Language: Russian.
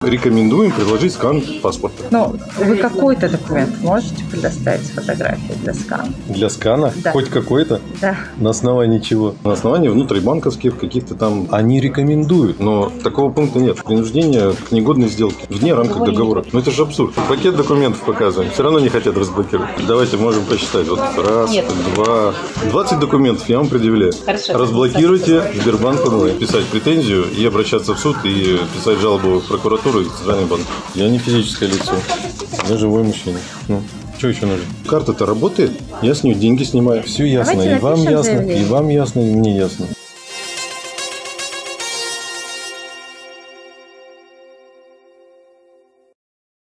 Рекомендуем приложить скан паспорта. Ну, вы какой-то документ можете предоставить с фотографией для скана? Для скана? Да. Хоть какой-то? Да. На основании чего? На основании внутрибанковских каких-то там. Они рекомендуют, но такого пункта нет. Принуждение к негодной сделке вне рамках договора. Ну это же абсурд. Пакет документов показываем. Все равно не хотят разблокировать. Давайте можем посчитать. Вот раз, два. 20 документов я вам предъявляю. Хорошо. Разблокируйте Сбербанк онлайн. Писать претензию и обращаться в суд и писать жалобу в прокуратуру и в Центральный банк. Я не физическое лицо. Я живой мужчина. Ну, что еще нужно? Карта-то работает, я с нее деньги снимаю. Все ясно. Давайте и вам напишем ясно, заявление. и вам ясно, и мне ясно.